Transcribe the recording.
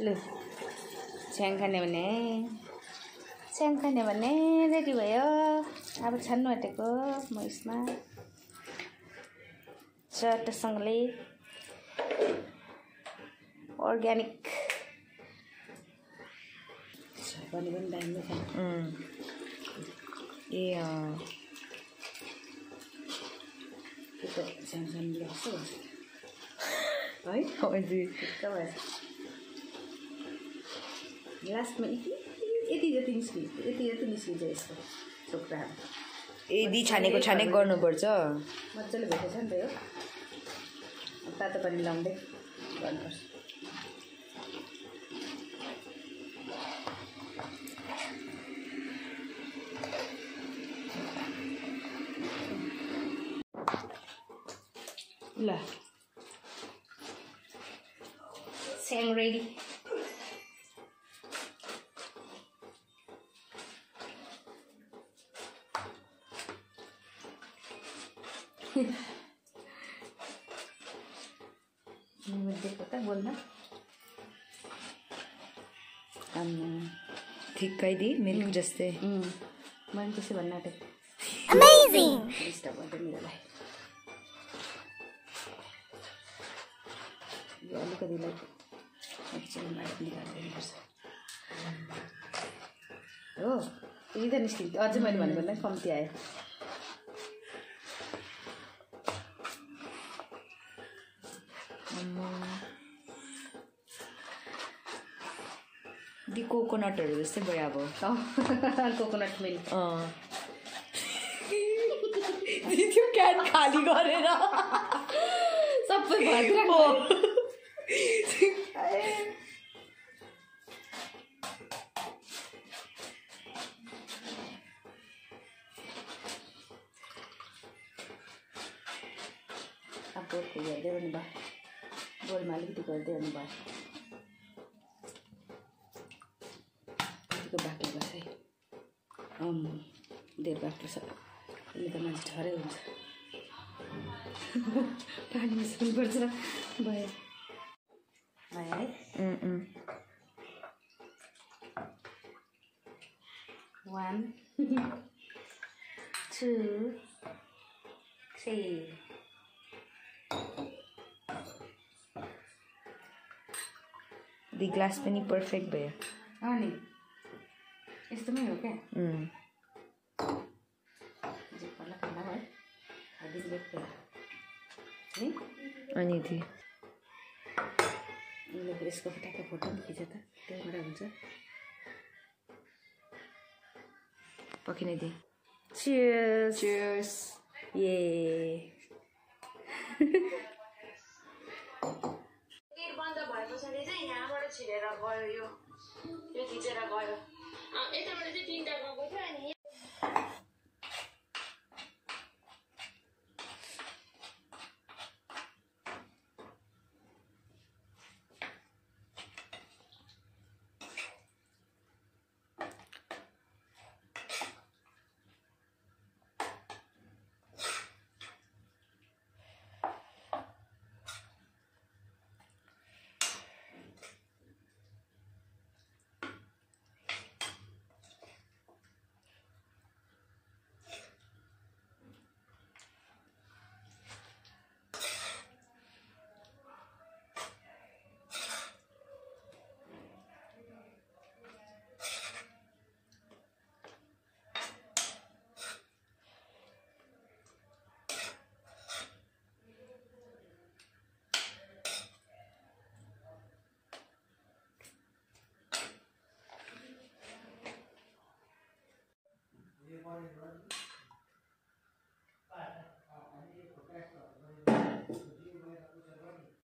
ल च्याङ खाने भने रेडी भयो अब छान्नु आँटेको म यसमा चट्टसँगले अर्ग्यानिक पनि दामी छ ए त्यो च्याङ ल्याउँछु है हजुर लास्टमा यति जति निस्किन्छ यसको छोक्राहरू यदि छानेको छाने गर्नुपर्छ मजाले भेटेछ नि त यो तातो पानी लाउँदै गर्नुपर्छ ल च्याङ रेडी देखो बोल्न ठिक्कै दि मिल्क जस्तै मैले त्यसै भन्न आँटेको Amazing! डिस्टर्ब गर्दै मेरोलाई यो अलिकतिलाई एक्चुअली निकालिदिनुपर्छ हो यही त निस्किन्छ अझै मैले भनेको कम्ती आयो दि कोकोनटहरू जस्तै भयो अब कोकोनट मिल्क त्यो क्यान खाली गरेर सबै भइदिरहेको अब हेर्दै पनि भयो गोलमा अलिकति गर्दै हुनु भयो बाक्लो भयो है धेर बाक्लो छ यसले त मान्छे ठहरै हुन्छ पानी निस्किनुपर्छ भयो भयो है 1 2 3 दि ग्लास पनि पर्फेक्ट भयो अनि यस्तोमै हो क्या अनि दि यसको फटाको फोटो पनि खिच त त्यहीबाट हुन्छ पकिने दि चियर्स चियर्स ये बन्द भएको छ नि चाहिँ यहाँबाट छिरेर गयो यो खिचेर गयो यताबाट चाहिँ तीनटा गएको थियो अनि morning, run.